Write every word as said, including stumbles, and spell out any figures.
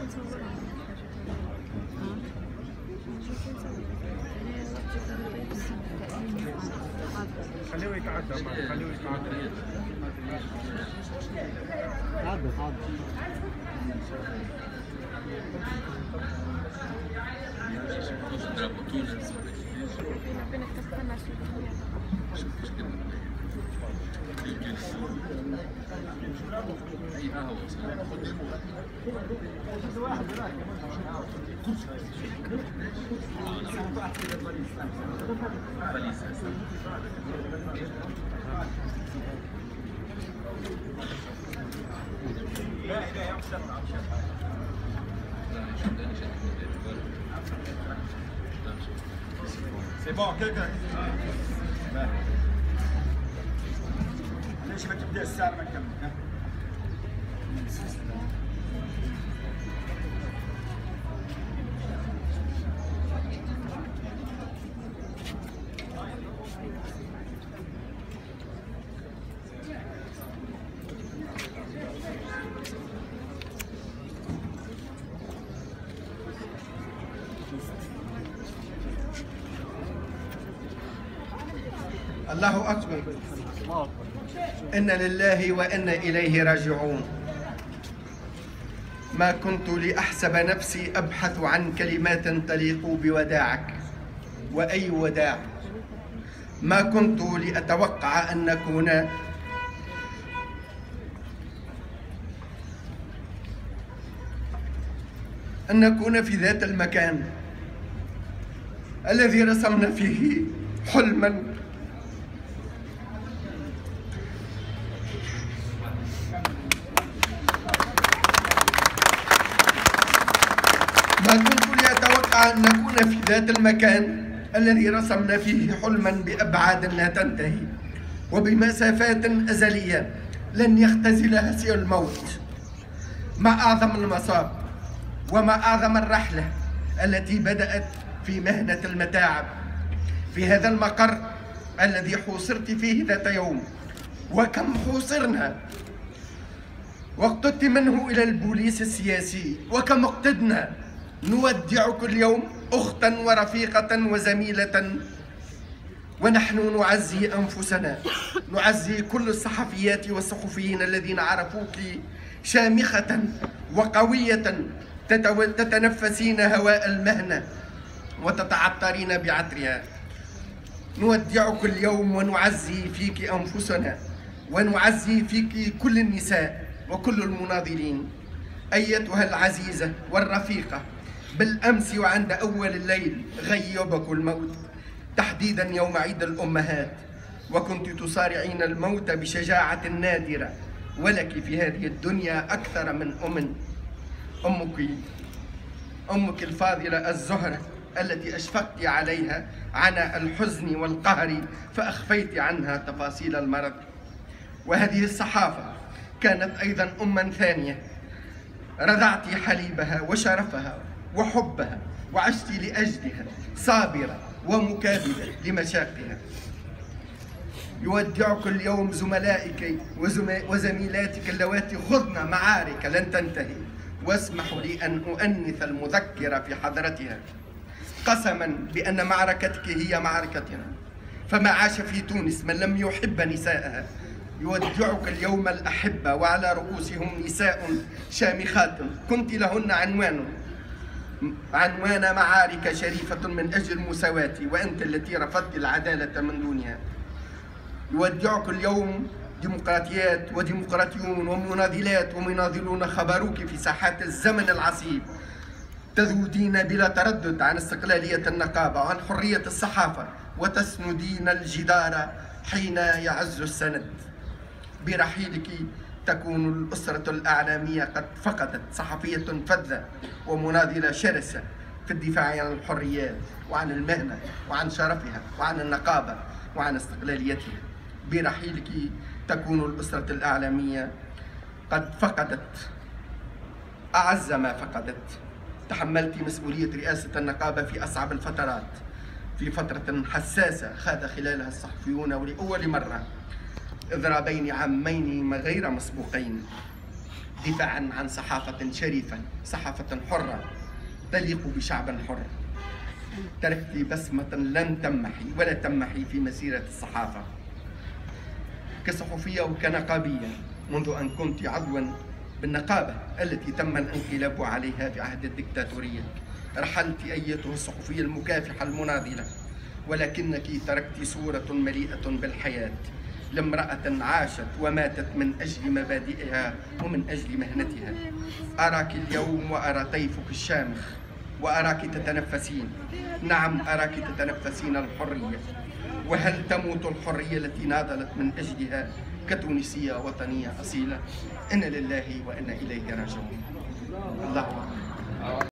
خليه يتعدى معك، خليه يتعدى. تعدى تعدى. C'est bon, quelqu'un. ليش ما تبدا الساعة ما نكمل؟ الله أكبر. إن لله وإنا إليه راجعون. ما كنت لأحسب نفسي أبحث عن كلمات تليق بوداعك، وأي وداع. ما كنت لأتوقع أن نكون أن نكون في ذات المكان الذي رسمنا فيه حلما ما كنت لأتوقع أن نكون في ذات المكان الذي رسمنا فيه حلما بأبعاد لا تنتهي وبمسافات أزلية لن يختزلها سوى الموت. ما أعظم المصاب وما أعظم الرحلة التي بدأت في مهنة المتاعب في هذا المقر الذي حوصرت فيه ذات يوم. وكم حوصرنا واقتدت منه إلى البوليس السياسي، وكم اقتدنا. نودعك اليوم أختا ورفيقة وزميلة، ونحن نعزي أنفسنا، نعزي كل الصحفيات والصحفيين الذين عرفوك شامخة وقوية تتنفسين هواء المهنة وتتعطرين بعطرها. نودعك اليوم ونعزي فيك أنفسنا، ونعزي فيك كل النساء وكل المناضلين. أيتها العزيزة والرفيقة، بالأمس وعند أول الليل غيبك الموت، تحديدا يوم عيد الأمهات، وكنت تصارعين الموت بشجاعة نادرة، ولك في هذه الدنيا أكثر من أم. أمك أمك الفاضلة الزهرة التي أشفقت عليها عناء الحزن والقهر فأخفيت عنها تفاصيل المرض. وهذه الصحافة كانت أيضا أما ثانية، رضعت حليبها وشرفها وحبها، وعشت لأجلها صابرة ومكابدة لمشاقها. يودعك اليوم زملائك وزميلاتك اللواتي خضن معارك لن تنتهي، واسمحوا لي أن أؤنث المذكر في حضرتها قسما بأن معركتك هي معركتنا، فما عاش في تونس من لم يحب نساءها. يودعك اليوم الأحبة وعلى رؤوسهم نساء شامخات كنت لهن عنوان عنوان معارك شريفة من أجل المساواة، وأنت التي رفضت العدالة من دونها. يودعك اليوم ديمقراطيات وديمقراطيون ومناضلات ومناضلون خبروك في ساحات الزمن العصيب، تذودين بلا تردد عن استقلالية النقابة وعن حرية الصحافة، وتسندين الجدار حين يعز السند. برحيلك تكون الأسرة الإعلامية قد فقدت صحفية فذة ومناضلة شرسة في الدفاع عن الحريات وعن المهنة وعن شرفها وعن النقابة وعن استقلاليتها. برحيلك تكون الأسرة الإعلامية قد فقدت أعز ما فقدت. تحملت مسؤولية رئاسة النقابة في أصعب الفترات، في فترة حساسة خاض خلالها الصحفيون ولأول مرة إضرابين عامين غير مسبوقين دفاعا عن صحافة شريفة، صحافة حرة تليق بشعب حر. تركت بصمة لن تمحي ولا تمحي في مسيرة الصحافة كصحفية وكنقابية، منذ أن كنت عضوا بالنقابة التي تم الانقلاب عليها في عهد الدكتاتورية. رحلت أيتها الصحفية المكافحة المناضلة، ولكنك تركت صورة مليئة بالحياة لامرأة عاشت وماتت من أجل مبادئها ومن أجل مهنتها. أراك اليوم وأرى طيفك الشامخ وأراك تتنفسين، نعم أراك تتنفسين الحرية. وهل تموت الحرية التي ناضلت من أجلها كتونسية وطنية أصيلة؟ إنا لله وإنا إليه راجعون. الله أكبر.